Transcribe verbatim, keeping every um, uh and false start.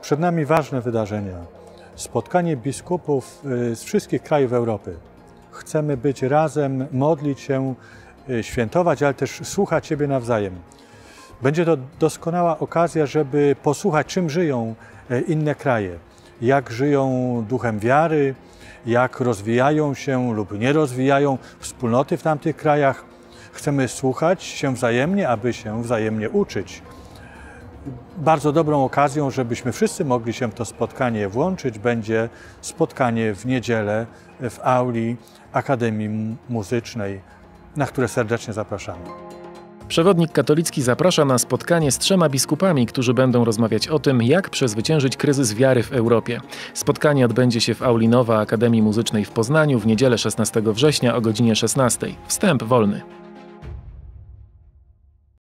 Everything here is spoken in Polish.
Przed nami ważne wydarzenia. Spotkanie biskupów z wszystkich krajów Europy. Chcemy być razem, modlić się, świętować, ale też słuchać siebie nawzajem. Będzie to doskonała okazja, żeby posłuchać, czym żyją inne kraje. Jak żyją duchem wiary, jak rozwijają się lub nie rozwijają wspólnoty w tamtych krajach. Chcemy słuchać się wzajemnie, aby się wzajemnie uczyć. Bardzo dobrą okazją, żebyśmy wszyscy mogli się w to spotkanie włączyć, będzie spotkanie w niedzielę w auli Akademii Muzycznej, na które serdecznie zapraszamy. Przewodnik katolicki zaprasza na spotkanie z trzema biskupami, którzy będą rozmawiać o tym, jak przezwyciężyć kryzys wiary w Europie. Spotkanie odbędzie się w auli Nowa Akademii Muzycznej w Poznaniu w niedzielę szesnastego września o godzinie szesnastej. Wstęp wolny.